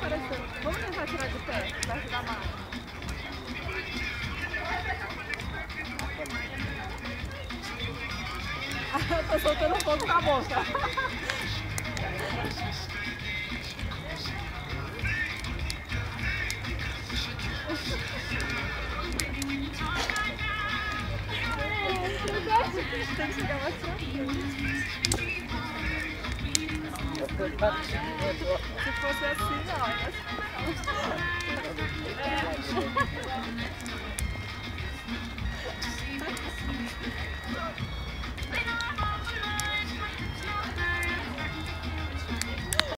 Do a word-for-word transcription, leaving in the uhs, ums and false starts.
aparecendo. Vamos tentar tirar de pé, perto da mata. Eu tô soltando fogo com a boca. Tem que chegar mais pra frente. Se fosse assim, ó.